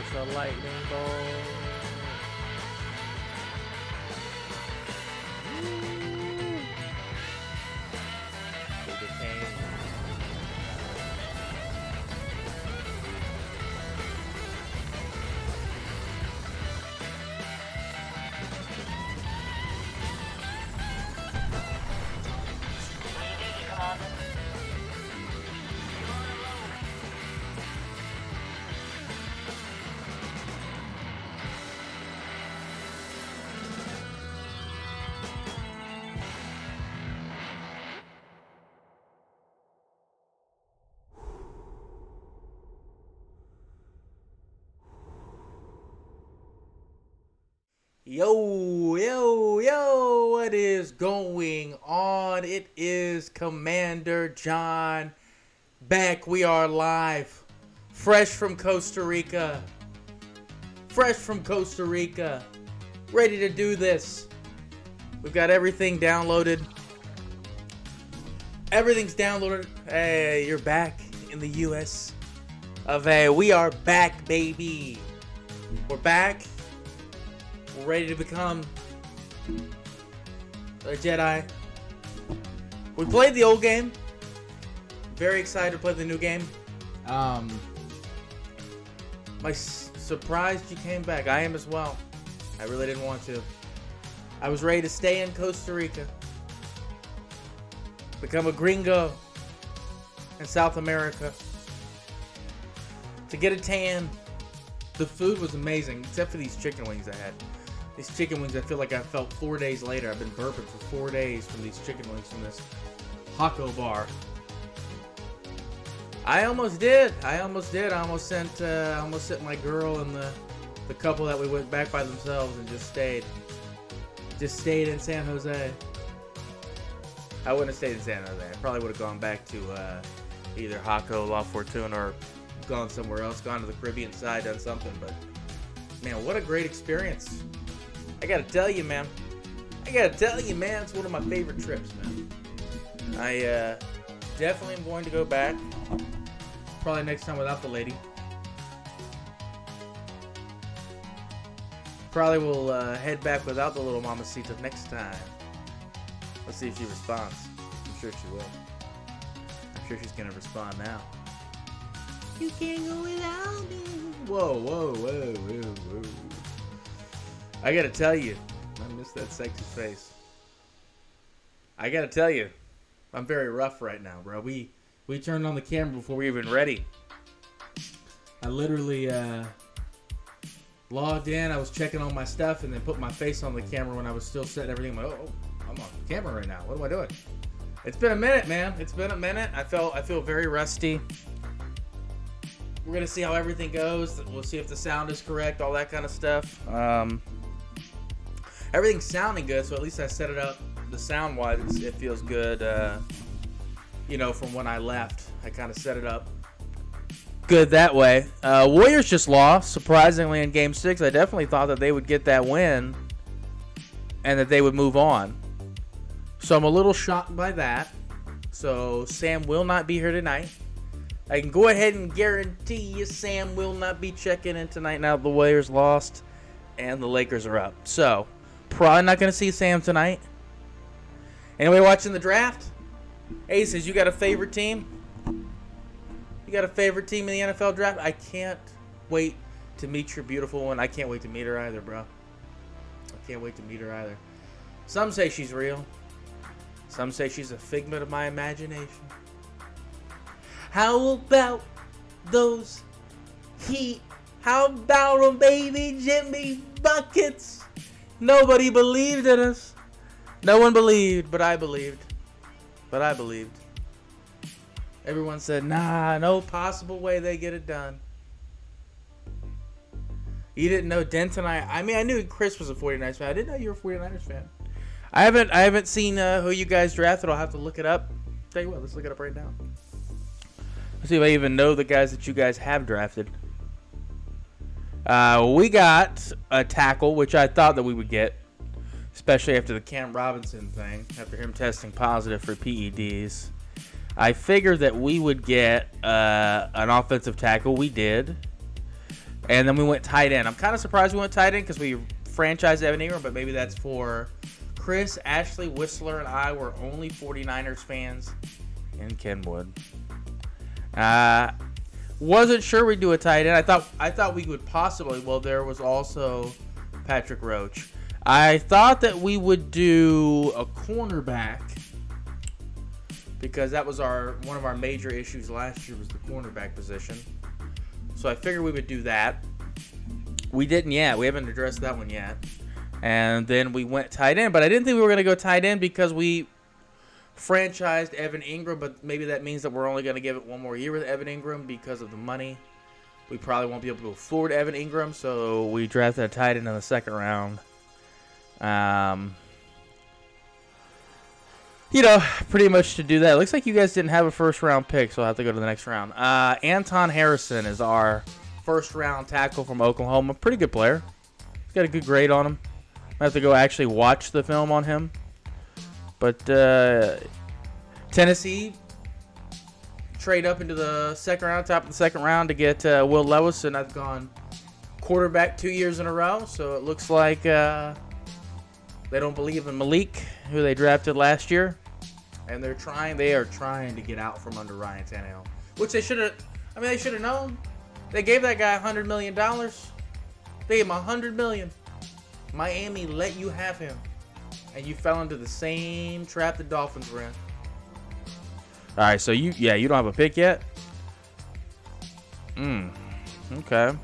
it's a lightning bolt. They became Yo, what is going on? It is Commander John Beck. We are live, fresh from Costa Rica, ready to do this. We've got everything downloaded. Everything's downloaded. Hey, you're back in the US of A. We are back, baby. We're back. We're ready to become a Jedi. We played the old game. Very excited to play the new game. Surprised you came back. I am as well. I really didn't want to. I was ready to stay in Costa Rica. Become a gringo in South America. To get a tan. The food was amazing, except for these chicken wings I had. These chicken wings, I feel like I felt 4 days later. I've been burping for 4 days from these chicken wings from this Taco bar. I almost did. I almost sent my girl and the couple that we went back by themselves and just stayed. Just stayed in San Jose. I wouldn't have stayed in San Jose. I probably would have gone back to either Jaco, La Fortuna, or gone somewhere else, gone to the Caribbean side, done something. But man, what a great experience. I gotta tell you, man. It's one of my favorite trips, man. I definitely am going to go back. Probably next time without the lady. Probably will head back without the little mamacita next time. Let's see if she responds. I'm sure she will. I'm sure she's gonna respond now. You can't go without me. Whoa. I gotta tell you, I miss that sexy face. I gotta tell you, I'm very rough right now, bro. We turned on the camera before we were even ready. I literally logged in, I was checking on my stuff, and then put my face on the camera when I was still setting everything. I'm like, oh, I'm on camera right now. What am I doing? It's been a minute, man. It's been a minute. I feel very rusty. We're gonna see how everything goes. We'll see if the sound is correct, all that kind of stuff. Everything's sounding good, so at least I set it up. The sound-wise, it feels good. You know, from when I left, I kind of set it up good that way. Warriors just lost, surprisingly, in Game 6. I definitely thought that they would get that win and that they would move on. So I'm a little shocked by that. So Sam will not be here tonight. I can go ahead and guarantee you Sam will not be checking in tonight now the Warriors lost and the Lakers are up. So, probably not going to see Sam tonight. Anybody watching the draft? Aces, you got a favorite team? You got a favorite team in the NFL draft? I can't wait to meet your beautiful one. I can't wait to meet her either, bro. I can't wait to meet her either. Some say she's real. Some say she's a figment of my imagination. How about those Heat? How about them, baby Jimmy Buckets? Nobody believed in us. No one believed, but I believed. Everyone said, nah, no possible way they get it done. You didn't know Denton. I mean, I knew Chris was a 49ers fan. I didn't know you were a 49ers fan. I haven't seen who you guys drafted. I'll have to look it up. Tell you what, let's look it up right now. Let's see if I even know the guys that you guys have drafted. We got a tackle, which I thought that we would get, especially after the Cam Robinson thing, after him testing positive for PEDs. I figured that we would get an offensive tackle. We did. And then we went tight end. I'm kind of surprised we went tight end because we franchised Evan Ingram, but maybe that's for Chris, Ashley, Whistler, and I were only 49ers fans in Kenwood. Wasn't sure we'd do a tight end. I thought we would possibly. Well, there was also Patrick Roach. I thought that we would do a cornerback because that was one of our major issues last year was the cornerback position. So I figured we would do that. We didn't yet. We haven't addressed that one yet. And then we went tight end, but I didn't think we were going to go tight end because we franchised Evan Ingram, but maybe that means that we're only going to give it one more year with Evan Ingram because of the money. We probably won't be able to afford Evan Ingram, so we drafted a tight end in the second round. Pretty much to do that. It looks like you guys didn't have a first-round pick, so I'll have to go to the next round. Anton Harrison is our first-round tackle from Oklahoma. Pretty good player. He's got a good grade on him. I have to go actually watch the film on him. But Tennessee trade up into the second round, top of the second round to get Will Levis, and I've gone quarterback 2 years in a row. So it looks like they don't believe in Malik, who they drafted last year, and they are trying to get out from under Ryan Tannehill, which they should have. I mean, they should have known. They gave that guy $100 million. They gave him $100 million. Miami let you have him, and you fell into the same trap the Dolphins were in. All right, so you don't have a pick yet? Okay.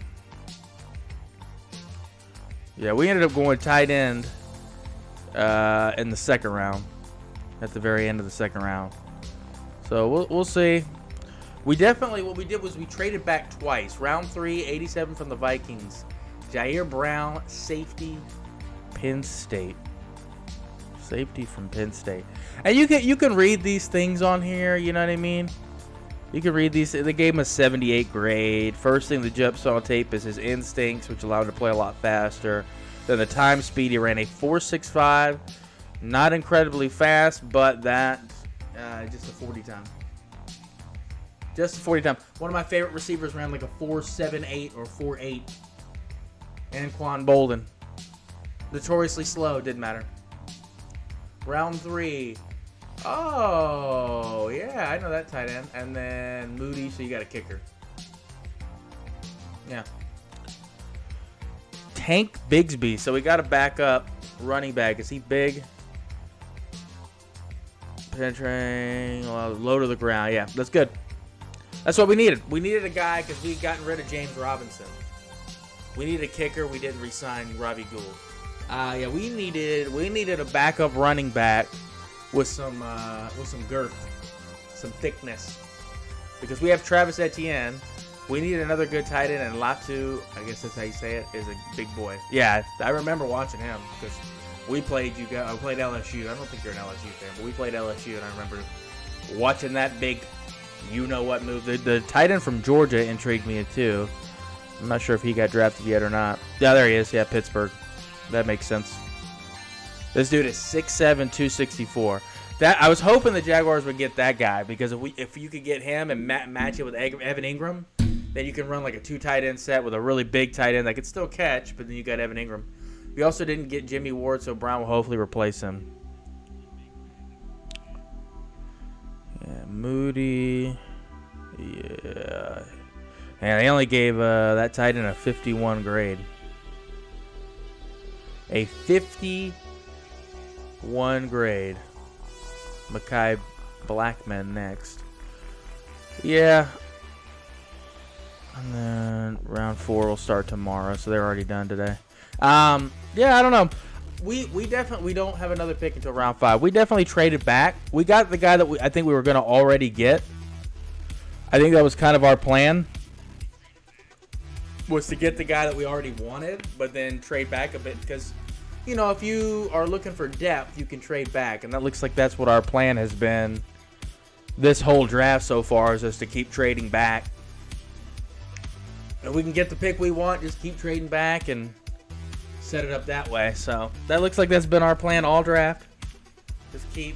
Yeah, we ended up going tight end in the second round, at the very end of the second round. So we'll see. What we did was we traded back twice. Round 3, 87 from the Vikings. Jair Brown, safety, Penn State. Safety from Penn State. And you can read these things on here, you know what I mean? You can read these. They gave him a 78 grade. First thing that jumps on tape is his instincts, which allowed him to play a lot faster. Then the time speed, he ran a 4.65. Not incredibly fast, but that just a 40 time. Just a 40 time. One of my favorite receivers ran like a 4.78 or 4.8. Anquan Bolden. Notoriously slow, didn't matter. Round 3. Oh, yeah, I know that tight end. And then Moody, so you got a kicker. Yeah. Tank Bigsby. So we got a backup running back. Is he big? Penetrating, low to the ground. Yeah, that's good. That's what we needed. We needed a guy because we had gotten rid of James Robinson. We needed a kicker. We didn't re-sign Robbie Gould. Yeah, we needed a backup running back with some girth, some thickness, because we have Travis Etienne. We need another good tight end, and Latu, I guess that's how you say it, is a big boy. Yeah, I remember watching him because we played I played LSU. I don't think you're an LSU fan, but we played LSU, and I remember watching that big, you-know-what move. The tight end from Georgia intrigued me too. I'm not sure if he got drafted yet or not. Yeah, there he is. Yeah, Pittsburgh. That makes sense. This dude is 6'7", 264. I was hoping the Jaguars would get that guy, because if you could get him and match it with Evan Ingram, then you can run like a 2 tight end set with a really big tight end that could still catch, but then you got Evan Ingram. We also didn't get Jimmy Ward, so Brown will hopefully replace him. Yeah, Moody. Yeah. And they only gave that tight end a 51 grade. A 51 grade. Mekhi Blackman next. Yeah. And then round 4 will start tomorrow, so they're already done today. Yeah, I don't know. We don't have another pick until round 5. We definitely traded back. We got the guy that I think we were going to already get. I think that was kind of our plan, was to get the guy that we already wanted, but then trade back a bit, because, you know, if you are looking for depth, you can trade back, and that looks like that's what our plan has been this whole draft so far, is just to keep trading back. If we can get the pick we want, just keep trading back and set it up that way. So that looks like that's been our plan all draft. Just keep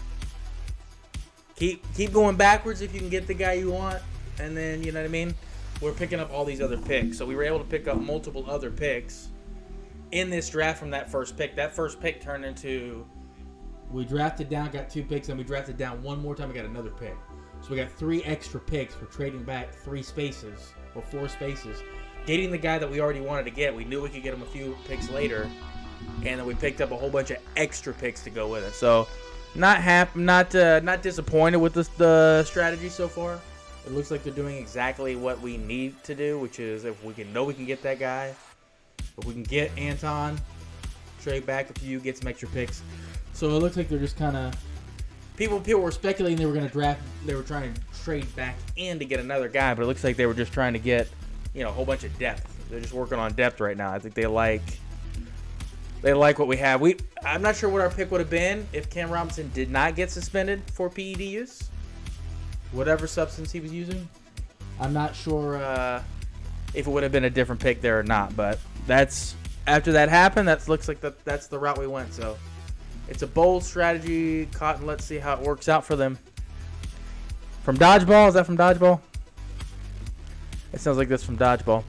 going backwards if you can get the guy you want, and then, you know what I mean, we're picking up all these other picks. So we were able to pick up multiple other picks in this draft from that first pick. That first pick turned into, we drafted down, got 2 picks, and we drafted down one more time, we got another pick. So we got 3 extra picks for trading back 3 spaces, or 4 spaces. Getting the guy that we already wanted to get. We knew we could get him a few picks later. And then we picked up a whole bunch of extra picks to go with it. So, not disappointed with the strategy so far. It looks like they're doing exactly what we need to do, which is if we can get that guy, if we can get Anton, trade back a few, get some extra picks. So it looks like they're just kind of people were speculating they were going to draft. They were trying to trade back in to get another guy, but it looks like they were just trying to get a whole bunch of depth. They're just working on depth right now. I think they like what we have. I'm not sure what our pick would have been if Cam Robinson did not get suspended for PED use. Whatever substance he was using. I'm not sure if it would have been a different pick there or not, but after that happened, that looks like that's the route we went. So it's a bold strategy, Cotton. Let's see how it works out for them. From Dodgeball? Is that from Dodgeball? It sounds like this from Dodgeball.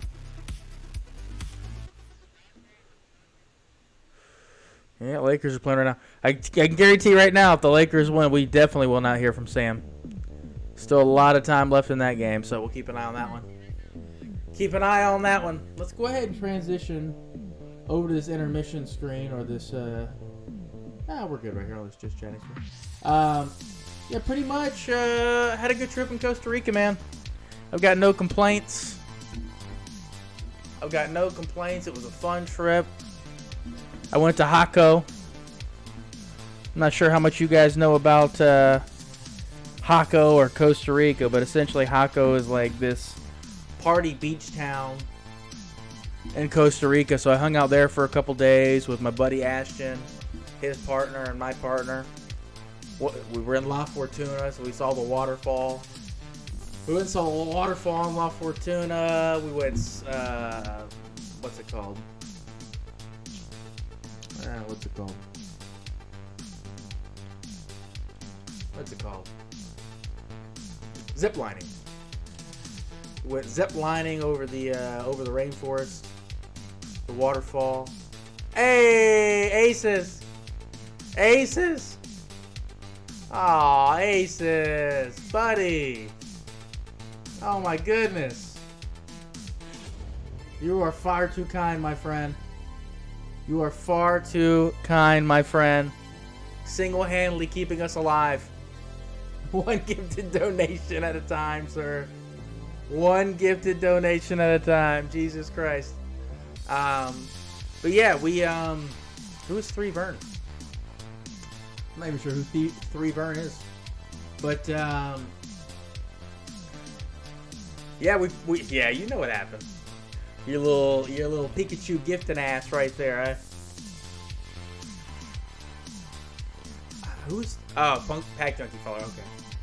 Yeah, Lakers are playing right now. I can guarantee right now, if the Lakers win, we definitely will not hear from Sam. Still a lot of time left in that game, so we'll keep an eye on that one. Keep an eye on that one. Let's go ahead and transition over to this intermission screen, or this, we're good right here. Let's just chatting screen. Yeah, pretty much had a good trip in Costa Rica, man. I've got no complaints. It was a fun trip. I went to Jaco. I'm not sure how much you guys know about Jaco or Costa Rica, but essentially Jaco is like this party beach town in Costa Rica. So I hung out there for a couple days with my buddy Ashton, his partner, and my partner. We were in La Fortuna, so we saw the waterfall. We went and saw the waterfall in La Fortuna. We went, what's it called? Zip lining. We went zip lining over the rainforest, the waterfall. Hey, Aces! Aw, Aces, buddy. Oh my goodness. You are far too kind, my friend. You are far too kind, my friend. Single-handedly keeping us alive. One gifted donation at a time, sir. One gifted donation at a time. Jesus Christ. But yeah, who is 3 Vern? I'm not even sure who 3 Vern is. But, yeah, yeah, you know what happened. Your little Pikachu gifting ass right there, Who's... Oh, Punk Pack Junkie Follower, okay.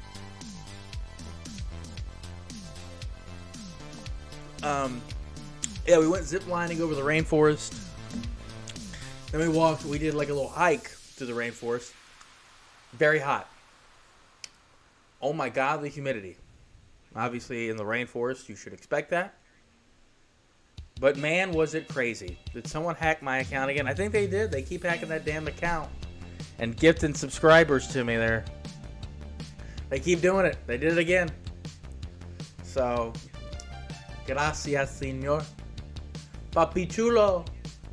Yeah, we went ziplining over the rainforest. Then we did like a little hike through the rainforest. Very hot. Oh my God, the humidity. Obviously, in the rainforest, you should expect that. But man, was it crazy. Did someone hack my account again? I think they did. They keep hacking that damn account. And gifting subscribers to me there. They keep doing it. They did it again. So, gracias, señor. Papi chulo.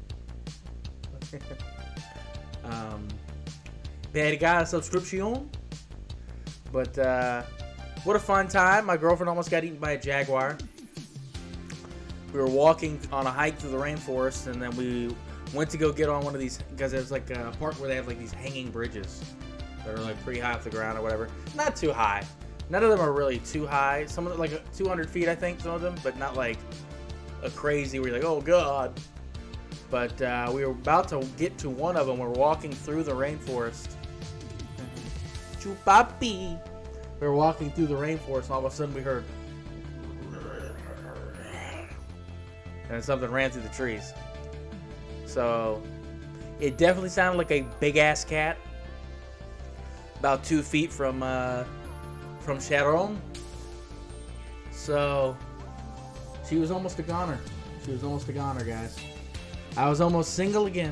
Verga subscription. But, what a fun time. My girlfriend almost got eaten by a jaguar. We were walking on a hike through the rainforest, and then we went to go get on one of these, because there's like a park where they have like these hanging bridges that are like pretty high off the ground or whatever. Not too high. None of them are really too high. Some of them like 200 feet, I think, some of them, but not like a crazy where you're like, oh God. But we were about to get to one of them. We're walking through the rainforest. Chupapi. We were walking through the rainforest, and all of a sudden we heard, and then something ran through the trees. So it definitely sounded like a big ass cat, about 2 feet from Sharon. So She was almost a goner. She was almost a goner, guys. I was almost single again.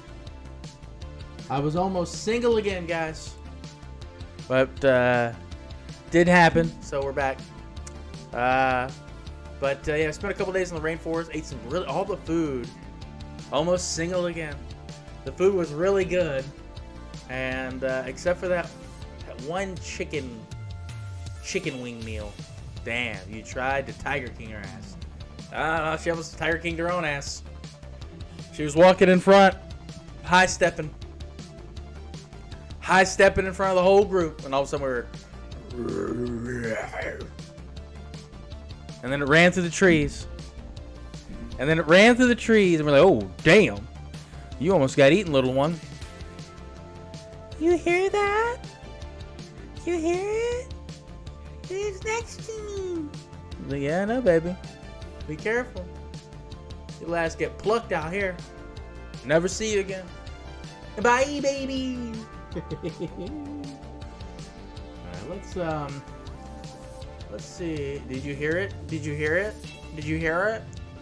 I was almost single again, guys. But didn't happen, so we're back. Yeah, I spent a couple days in the rainforest. Ate some all the food. Almost single again. The food was really good, and except for that one chicken wing meal. Damn, you tried to Tiger King her ass. I don't know, she almost Tiger Kinged her own ass. She was walking in front, high stepping in front of the whole group, and all of a sudden and then it ran through the trees. And then it ran through the trees, and we're like, oh, damn. You almost got eaten, little one. You hear that? You hear it? Who's next to me? Like, yeah, I know, baby. Be careful. Your last get plucked out here. Never see you again. Bye, baby. Alright, let's see. Did you hear it? Did you hear it? Did you hear it?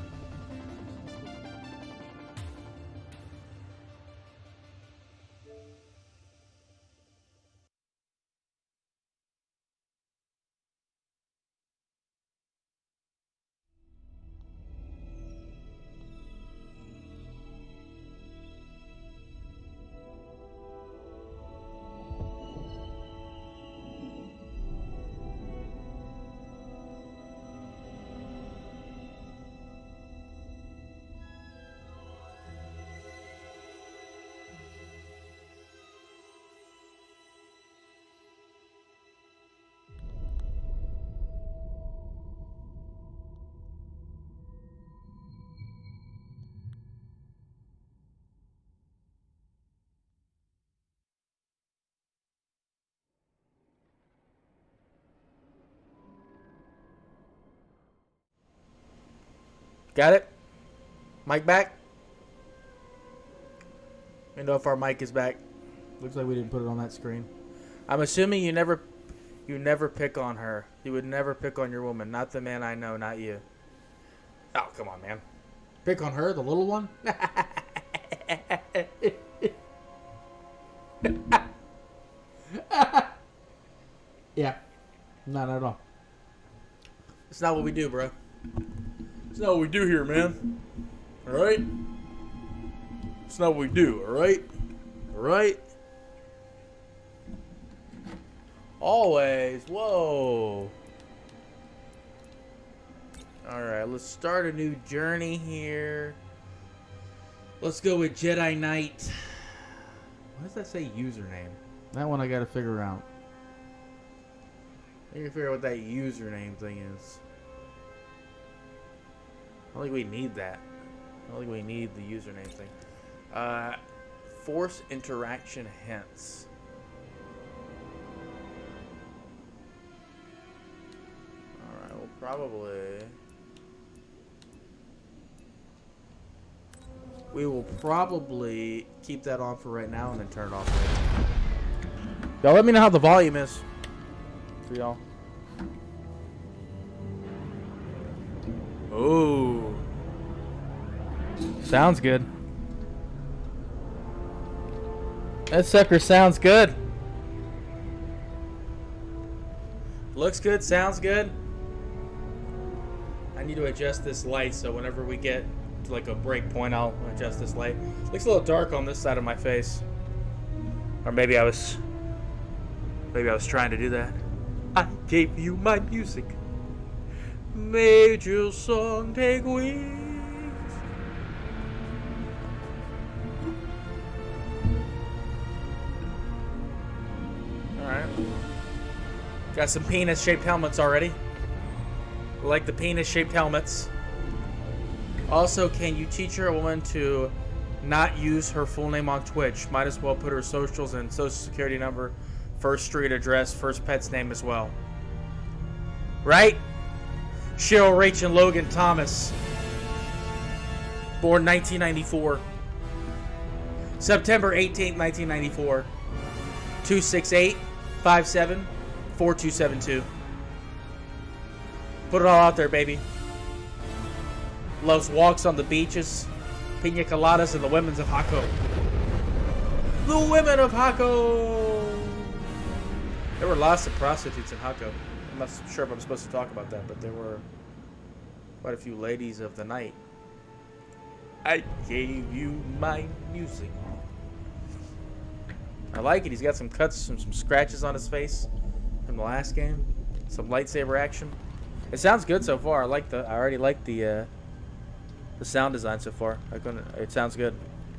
Got it? Mic back? Let me know if our mic is back. Looks like we didn't put it on that screen. I'm assuming you never pick on her. You would never pick on your woman. Not the man I know, not you. Oh, come on, man. Pick on her, the little one? Yeah. Not at all. It's not what we do, bro. It's not what we do here, man. Alright? It's not what we do, alright? Alright? Always. Whoa. Alright, let's start a new journey here. Let's go with Jedi Knight. What does that say username? That one I gotta figure out. I need to figure out what that username thing is. I don't think we need that. I don't think we need the username thing. Force interaction hints. Alright, we'll probably... We will probably keep that on for right now and then turn it off later. Y'all let me know how the volume is for y'all. Oh, sounds good. That sucker sounds good. Looks good, sounds good. I need to adjust this light so whenever we get to like a break point, I'll adjust this light. Looks a little dark on this side of my face. Or maybe I was trying to do that. I gave you my music. Made your song take wings. Alright. Got some penis-shaped helmets already. Like the penis-shaped helmets. Also, can you teach your woman to not use her full name on Twitch? Might as well put her socials and social security number, first street address, first pet's name as well. Right? Cheryl Rach and Logan Thomas. Born 1994. September 18th, 1994. 268-57-4272. Put it all out there, baby. Loves walks on the beaches, pina coladas, and the women of Hako. The women of Hako! There were lots of prostitutes in Hako. I'm not sure if I'm supposed to talk about that, but there were quite a few ladies of the night. I gave you my music. I like it. He's got some cuts, some scratches on his face from the last game. Some lightsaber action. It sounds good so far. I already like the sound design so far. It sounds good.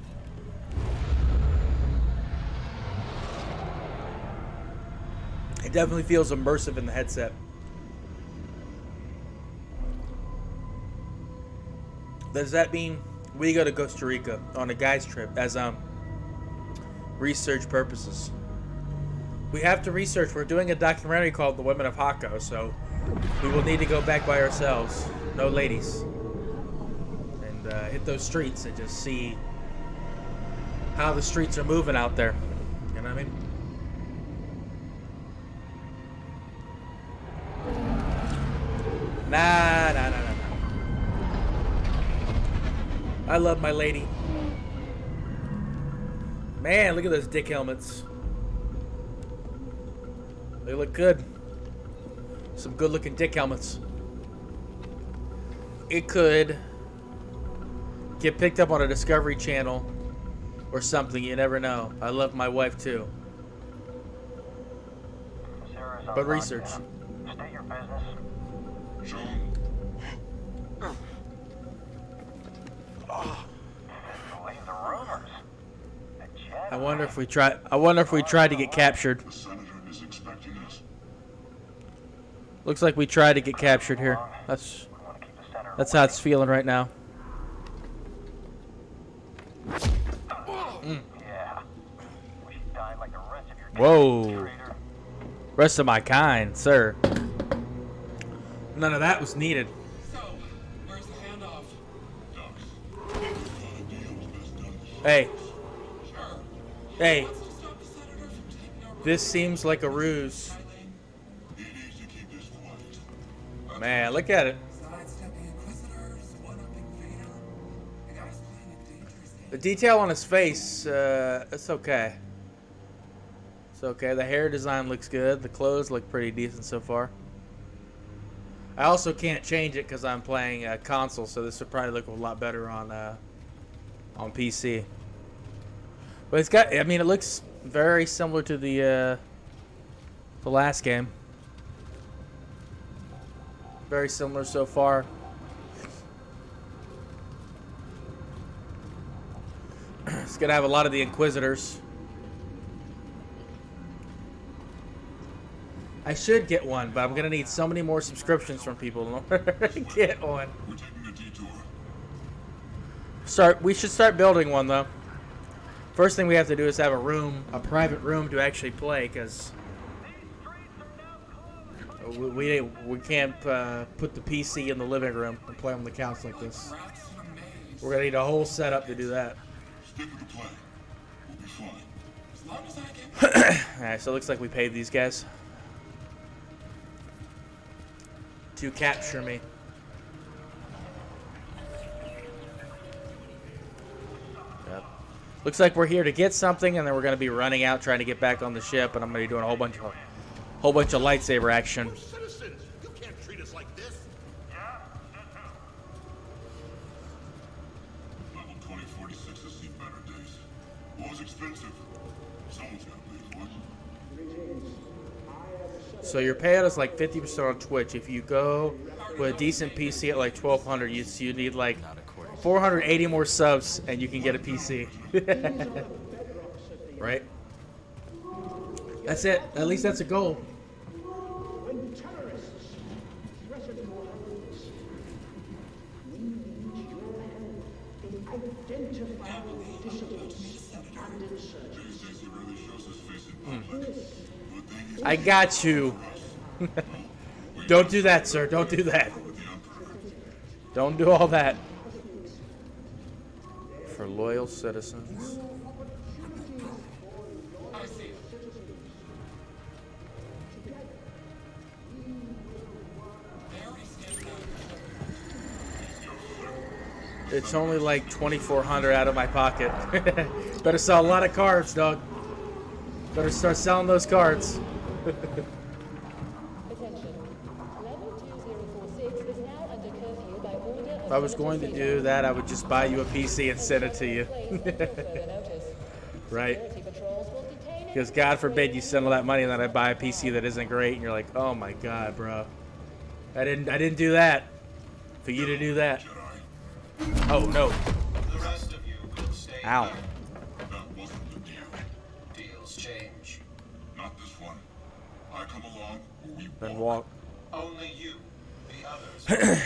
It definitely feels immersive in the headset. Does that mean we go to Costa Rica on a guy's trip as research purposes? We have to research. We're doing a documentary called The Women of Hako, so we will need to go back by ourselves. No ladies. And hit those streets and just see how the streets are moving out there. You know what I mean? Nah. I love my lady. Man, look at those dick helmets. They look good. Some good looking dick helmets. It could get picked up on a Discovery Channel or something. You never know. I love my wife too. But research. State your business. Believe the rumors. I wonder if we tried to get captured. The senator is expecting us. Looks like we tried to get captured here. That's how it's feeling right now. Yeah. Wish you died like the rest of your Whoa. traitor. Rest of my kind, sir. None of that was needed. So, where's the handoff? Hey. Sure. Hey. Let's just stop the senator from taking our This seems like a ruse. He needs to keep this quiet. Man, look at it. Sidestepping Inquisitors, one-upping Vader. The guy's playing a dangerous game. The detail on his face, it's okay. It's okay. The hair design looks good. The clothes look pretty decent so far. I also can't change it because I'm playing a console, so this would probably look a lot better on PC. But it's got, I mean, it looks very similar to the last game. Very similar so far. It's gonna have a lot of the Inquisitors. I should get one, but I'm gonna need so many more subscriptions from people in order to get one. We're taking a detour. We should start building one though. First thing we have to do is have a private room to actually play, because we can't put the PC in the living room and play on the couch like this. We're gonna need a whole setup to do that. Stick with the plan. We'll be fine. As long as I get Alright, so it looks like we paid these guys to capture me. Yep. Looks like we're here to get something, and then we're going to be running out trying to get back on the ship, and I'm going to be doing a whole bunch of lightsaber action. We're citizens. You can't treat us like this. Level 2046 has seen better days. War's expensive. Someone's got to pay for it. So your payout is like 50% on Twitch. If you go with a decent PC at like 1200, you need like 480 more subs, and you can get a PC. Right? That's it. At least that's a goal. When terrorists threaten your homes, we need your help in identifying dissidents and insurgents. JC really shows his face in public. This Good thing he's I got you. Don't do that, sir. Don't do that. with the Emperor. Don't do all that. For loyal citizens. I see. They already scanned it out. It's only like 2,400 out of my pocket. Better sell a lot of cards, dog. Better start selling those cards. Attention. Level 2046 is now under curfew by order of If I was going to do that, I would just buy you a PC and send it to you. Right? Because God forbid you send all that money and then I buy a PC that isn't great and you're like, oh my God, bro. I didn't do that. For you to do that. Oh no. The rest of you will stay Ow. here. That wasn't the deal. Deals change. Not this one. I come along, or we Then walk. walk. Only you. The others.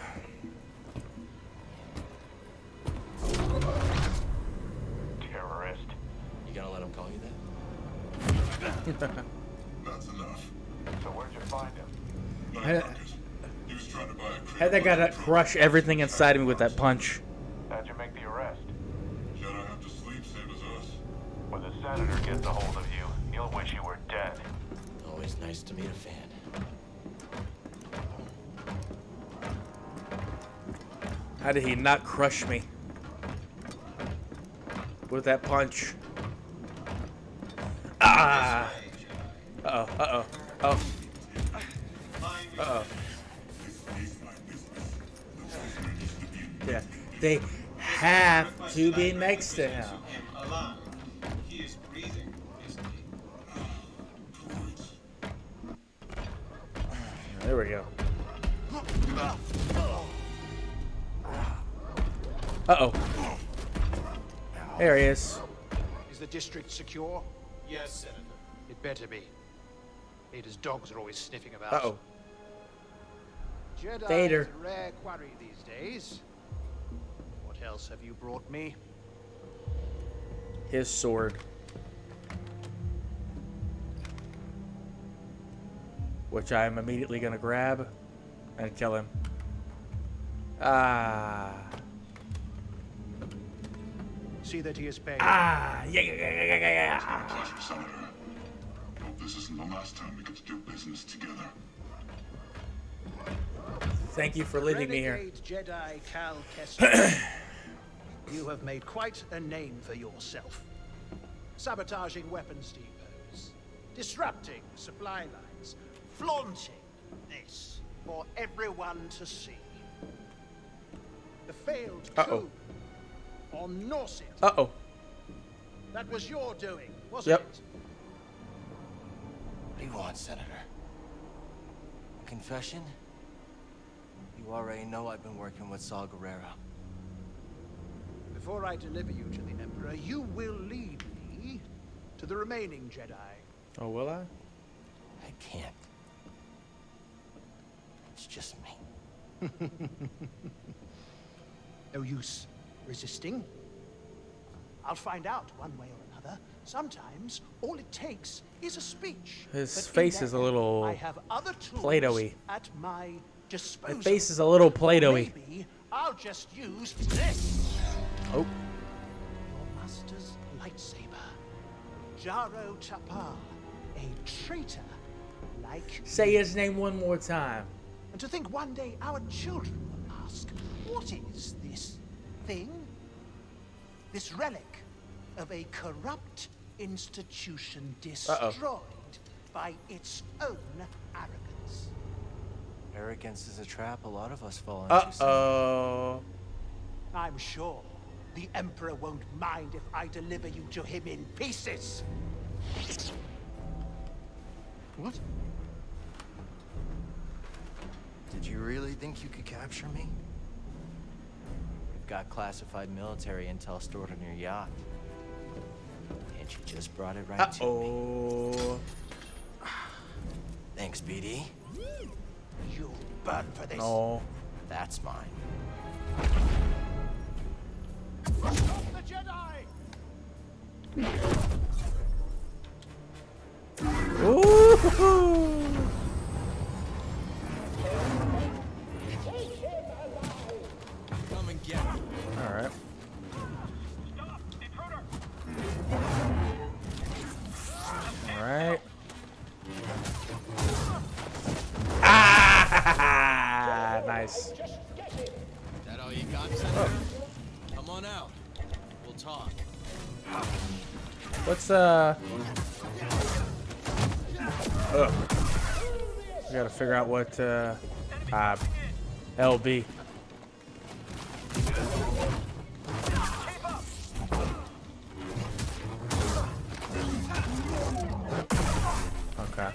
Terrorist. You gonna let him call you that? That's enough. So where'd you find him? Night market. He was trying to buy a crate Had that guy of to truck. crush everything inside of me with that punch. How'd you make the arrest? Jedi have to sleep, same as us. When the senator gets a hold of you, he'll wish you were dead. Always nice to meet a fan. How did he not crush me? With that punch. Ah! Uh-oh, uh-oh, oh. Uh-oh. Yeah, they have to be next to him. Alive. He is breathing, isn't he? There we go. Uh-oh. There he is. Is the district secure? Yes, Senator. It better be. Vader's dogs are always sniffing about. Uh-oh. Jedi Vader. is a rare quarry these days. What else have you brought me? His sword. Which I am immediately gonna grab and kill him. Ah. See that he is paid. Ah. Yeah. Pleasure, Senator. Hope this isn't the last time we get to do business together. Thank you for leaving me here. Renegade Jedi Cal Kestis. You have made quite a name for yourself. Sabotaging weapons depots, disrupting supply lines, flaunting this for everyone to see. The failed coup on Norset. Uh-oh. That was your doing, wasn't Yep. it? What do you want, Senator? A confession? You already know I've been working with Saw Gerrera. Before I deliver you to the Emperor, you will lead me to the remaining Jedi. Oh, will I? I can't. It's just me. No use resisting. I'll find out one way or another. Sometimes all it takes is a speech. His But in face that is a little I have other tools Play-Doh-y. at my disposal. My face is a little Play-Doh-y. Maybe I'll just use this. Oh. Your master's lightsaber. Jaro Tapar, a traitor like Say his name one more time. And to think one day our children will ask, what is this thing? This relic of a corrupt institution destroyed by its own arrogance. Arrogance is a trap a lot of us fall into. Uh-oh. I'm sure the Emperor won't mind if I deliver you to him in pieces. What? Did you really think you could capture me? You've got classified military intel stored on your yacht. And you just brought it right to me. Uh-oh. Thanks, BD. You'll burn for this. No. That's mine. Stop the Jedi! Ooh. Come and get me. All right. Stop! Intruder! All right. Ah! Nice. That all you got, Senator? Come on out. We'll talk. What's we gotta figure out what LB. Okay.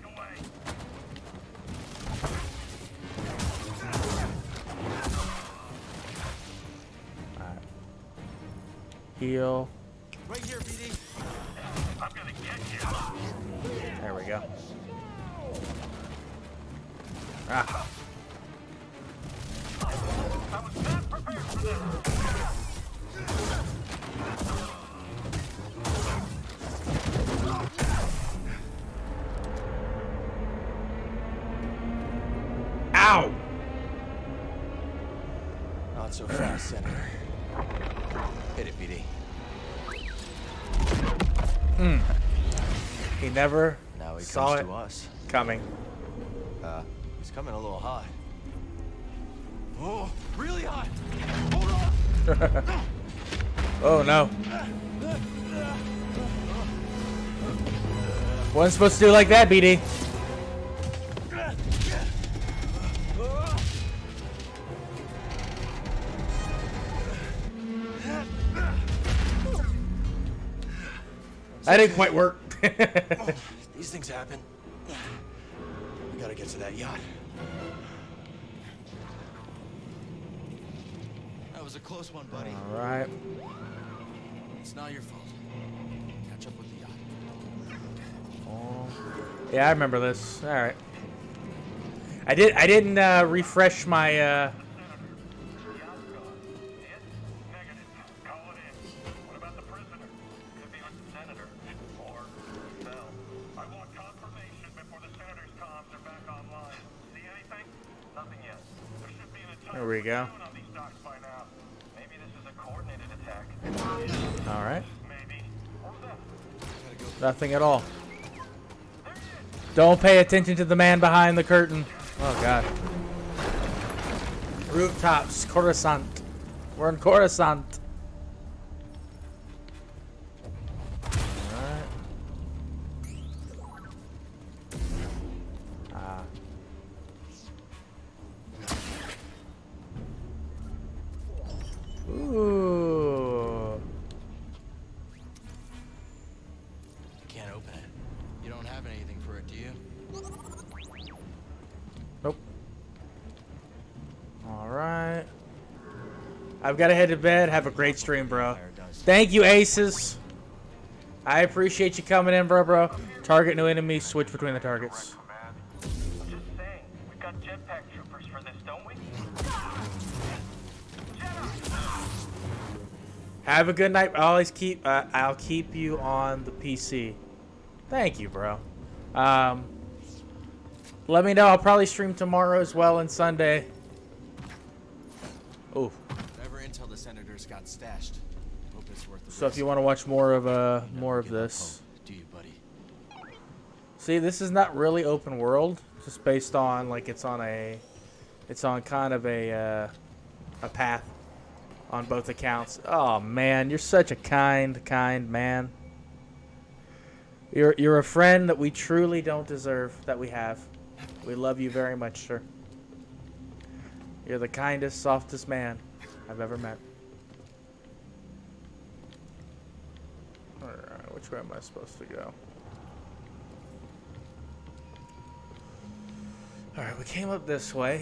Alright. Heal. Right here, BD. I'm gonna get you. There we go. Ah. I was not prepared for this. Ow! Not so fast, Senator. Hit it, BD. He never Now he saw comes it to us. coming. He's coming a little high. Oh, really high. Hold on. Oh no. Wasn't supposed to do it like that, BD. That didn't quite work. These things happen. We gotta get to that yacht. That was a close one, buddy. All right. It's not your fault. Catch up with the yacht. Oh. Yeah, I remember this. All right. I didn't refresh my. There we go. All right. Nothing at all. Don't pay attention to the man behind the curtain. Oh God. Rooftops, Coruscant. We're in Coruscant. Alright. Ooh. Can't open it. You don't have anything for it, do you? Nope. Alright. I've got to head to bed. Have a great stream, bro. Thank you, Aces. I appreciate you coming in, bro. Target new enemy. Switch between the targets. Just saying, we've got jetpack troopers for this, don't we? Have a good night. I'll keep you on the PC. Thank you, bro. Let me know. I'll probably stream tomorrow as well and Sunday. Oh. Whatever intel the senators got stashed. Hope it's worth the So risk. if you want to watch more of this. Do you, buddy? See, this is not really open world, just based on like it's on kind of a path on both accounts. Oh man, you're such a kind man. You're a friend that we truly don't deserve that we have. We love you very much, sir. You're the kindest, softest man I've ever met. Alright, which way am I supposed to go? Alright, we came up this way.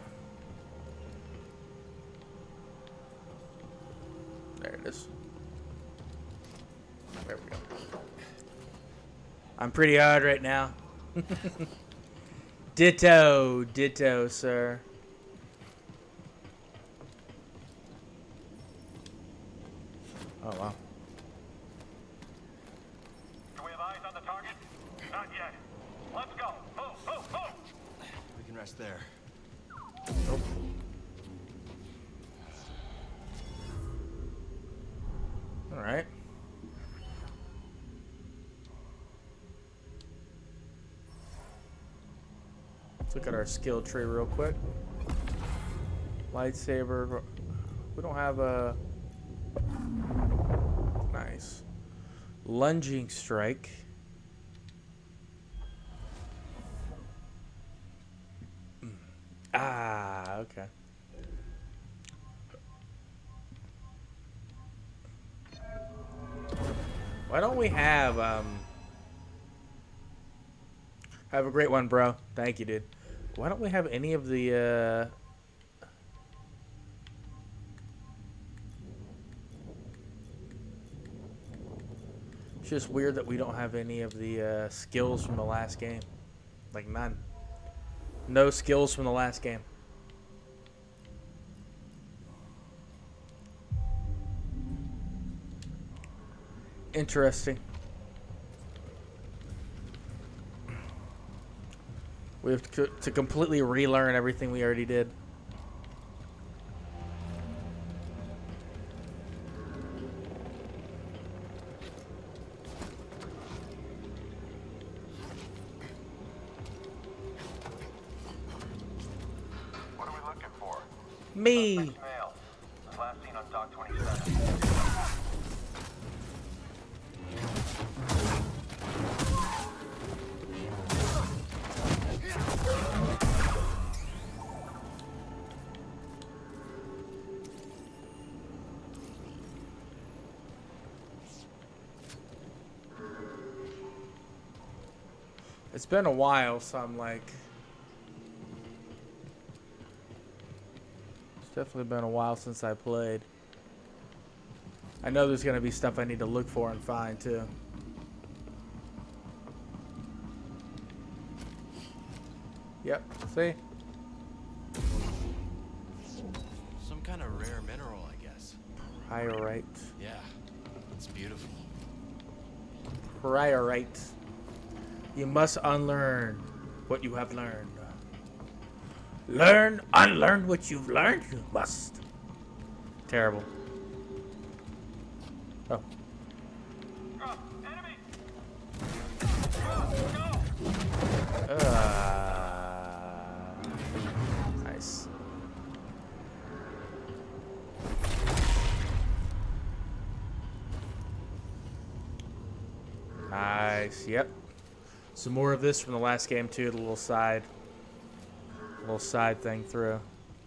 There it is. There we go. I'm pretty hard right now. Ditto, sir. Oh, wow. Do we have eyes on the target? Not yet. Let's go. Move. We can rest there. Nope. All right. Let's look at our skill tree real quick. Lightsaber. We don't have a Nice. Lunging strike. Ah, okay. Why don't we have have a great one, bro. Thank you, dude. Why don't we have any of the It's just weird that we don't have any of the skills from the last game. Like none. No skills from the last game. Interesting. We have to completely relearn everything we already did. What are we looking for? Me. Suspect male. Last seen on Dock 27. It's been a while, so I'm like... It's definitely been a while since I played. I know there's going to be stuff I need to look for and find, too. Yep, see? Some kind of rare mineral, I guess. Priorite. Yeah, it's beautiful. Priorite. You must unlearn what you have learned. Unlearn what you've learned, you must. Terrible. Oh. Enemy! Nice. Nice. Yep. Some more of this from the last game too. The little side thing through.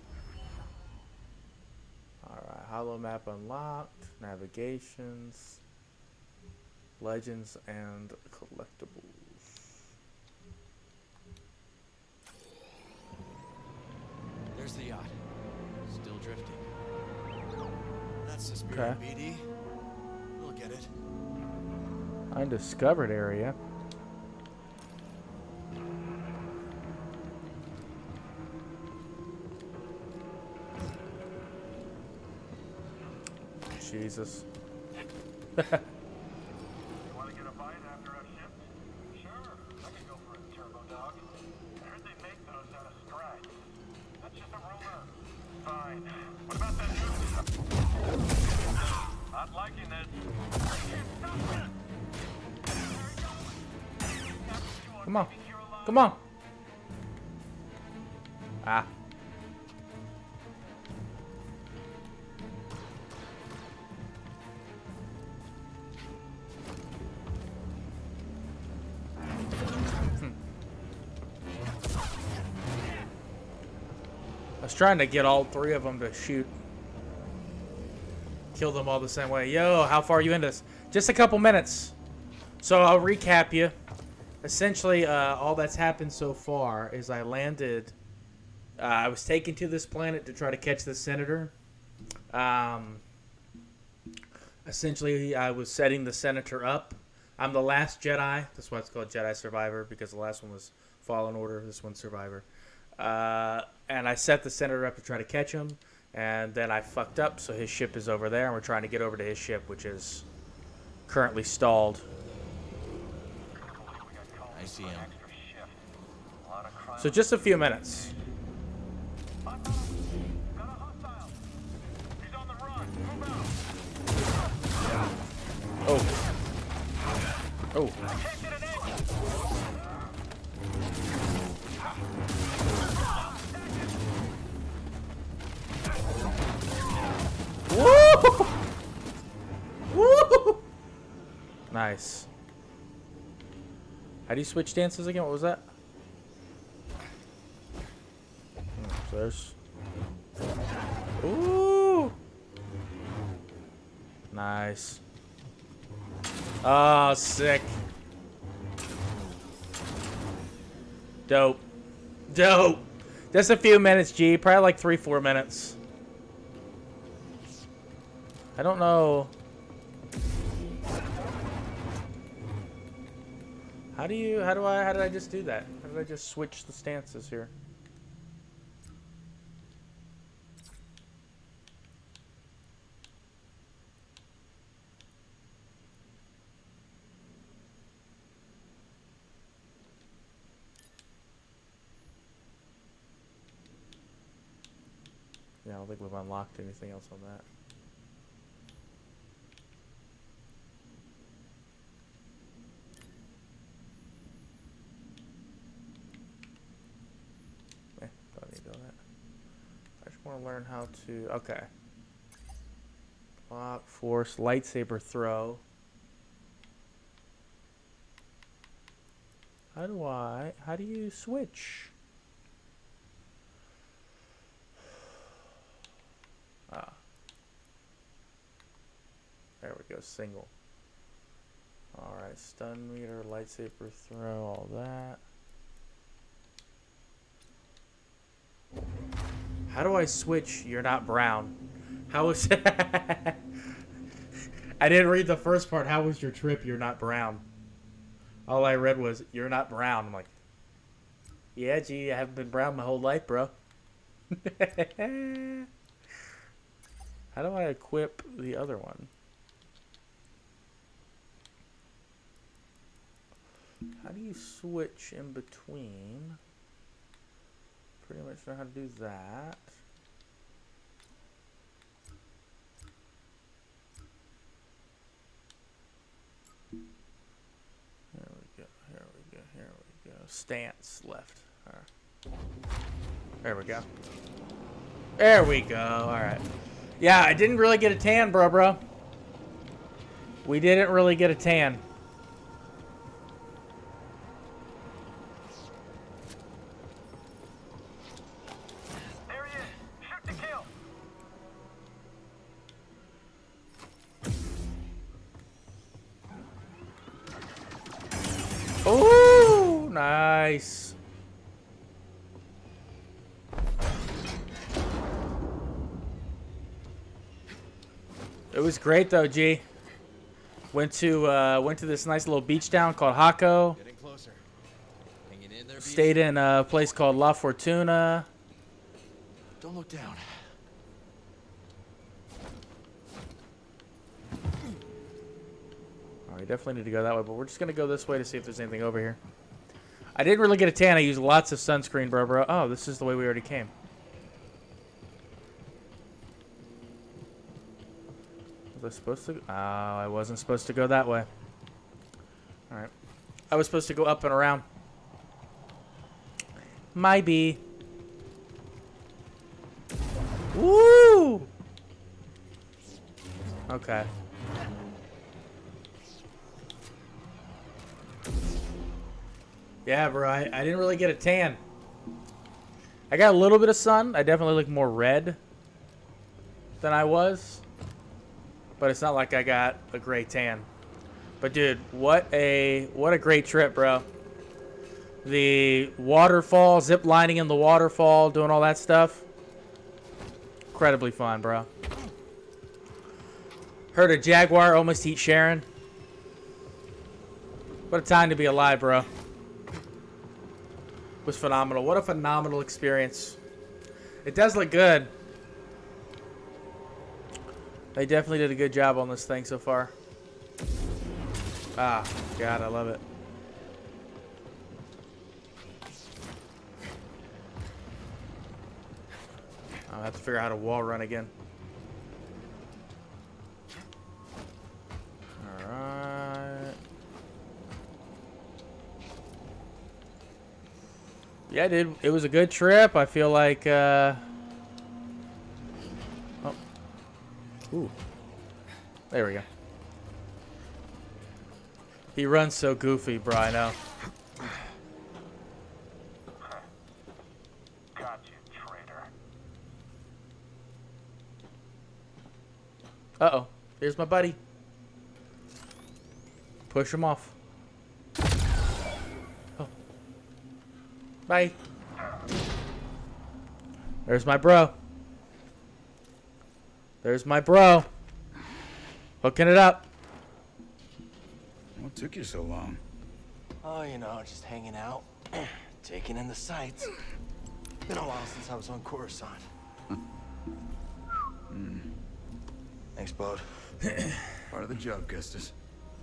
All right. Hollow map unlocked. Navigations. Legends and collectibles. There's the yacht. Still drifting. That's the spirit, Okay. BD. We'll get it. Undiscovered area. Jesus. You want to get a bite after a shift? Sure, I can go for a turbo dog. I heard they make those out of stride. That's just a rumor. Fine. What about that news? Not liking this. Come on. Come on. Ah. I was trying to get all three of them to shoot. Kill them all the same way. Yo, how far are you into this? Just a couple minutes. So I'll recap you. Essentially, all that's happened so far is I landed... I was taken to this planet to try to catch the Senator. Essentially, I was setting the Senator up. I'm the last Jedi. That's why it's called Jedi Survivor, because the last one was Fallen Order. This one's Survivor. And I set the Senator up to try to catch him. And then I fucked up, so his ship is over there. And we're trying to get over to his ship, which is currently stalled. I see him. So just a few minutes. Oh. Oh. Woo! Woo! Nice. How do you switch stances again? What was that? So there's... Ooh! Nice. Oh, sick. Dope. Dope. Just a few minutes, G. Probably like 3-4 minutes. I don't know. How did I just do that? How did I just switch the stances here? Yeah, I don't think we've unlocked anything else on that. Don't need to do that. I just want to learn how to... Okay. Block, force, lightsaber throw. How do you switch? Ah. There we go, single. Alright, stun meter, lightsaber throw, all that. How do I switch You're Not Brown? How was... I didn't read the first part. How was your trip? You're not brown. All I read was, You're not brown. I'm like, yeah, gee, I haven't been brown my whole life, bro. How do I equip the other one? How do you switch in between? Pretty much know how to do that. Here we go, here we go, here we go. Stance left. All right. There we go. There we go. Alright. Yeah, I didn't really get a tan, bro. We didn't really get a tan. There he is. Shoot to kill. Ooh, nice. It was great though, G. Went to this nice little beach town called Hako. Getting closer. Hanging in there, Stayed in a place called La Fortuna. Don't look down. Oh, we definitely need to go that way, but we're just gonna go this way to see if there's anything over here. I didn't really get a tan. I used lots of sunscreen, bro. Oh, this is the way we already came. Was I supposed to? Oh, I wasn't supposed to go that way. Alright. I was supposed to go up and around. Maybe. Woo! Okay. Yeah, bro. I didn't really get a tan. I got a little bit of sun. I definitely look more red than I was. But it's not like I got a great tan. But dude, what a great trip, bro. The waterfall, zip lining in the waterfall, doing all that stuff. Incredibly fun, bro. Heard a jaguar almost eat Sharon. What a time to be alive, bro. It was phenomenal. What a phenomenal experience. It does look good. They definitely did a good job on this thing so far. Ah, God, I love it. I'll have to figure out how to wall run again. Alright. Yeah, dude, it was a good trip. I feel like, oh. Ooh. There we go. He runs so goofy, bro. I know. Got you, traitor. Uh-oh. Here's my buddy. Push him off. Oh. Bye. There's my bro. There's my bro. Hooking it up. What took you so long? Oh, you know, just hanging out, taking in the sights. Been a while since I was on Coruscant. Thanks, bud. Part of the job, Custis.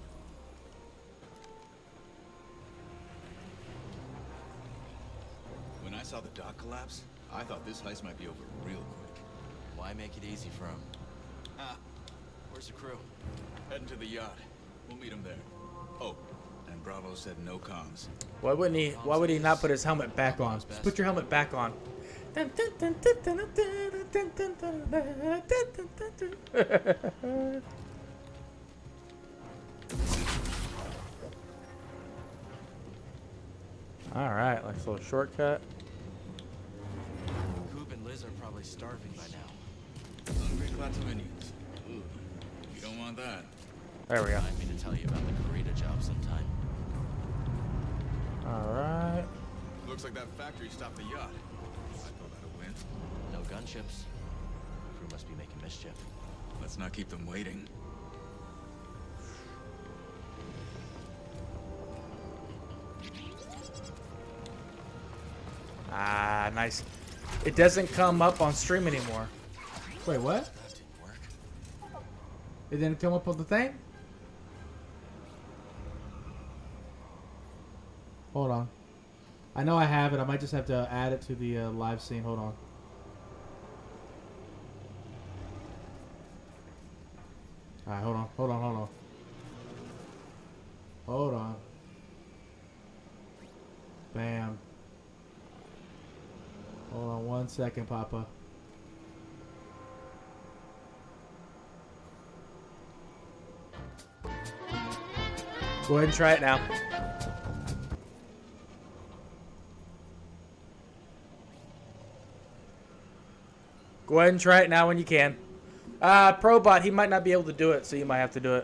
When I saw the dock collapse, I thought this heist might be over real quick. Why make it easy for him? Ah, where's the crew? Heading to the yacht. We'll meet him there. Oh, and Bravo said no comms. Why would he not put his helmet back on? Just put your helmet back on. Alright, like a little shortcut. Coop and Liz are probably starving by now. Hungry Klatominians. Ooh, you don't want that. There we go. Remind me to tell you about the Karita job sometime. Alright. Looks like that factory stopped the yacht. I call that a win. No gunships. Crew must be making mischief. Let's not keep them waiting. Ah, nice. It doesn't come up on stream anymore. Wait, what? That didn't work. It didn't come up on the thing? Hold on. I know I have it. I might just have to add it to the live scene. Hold on. Alright, hold on. Hold on, hold on. Hold on. Bam. Hold on 1 second, Papa. Go ahead and try it now. Go ahead and try it now when you can. Probot, he might not be able to do it, so you might have to do it.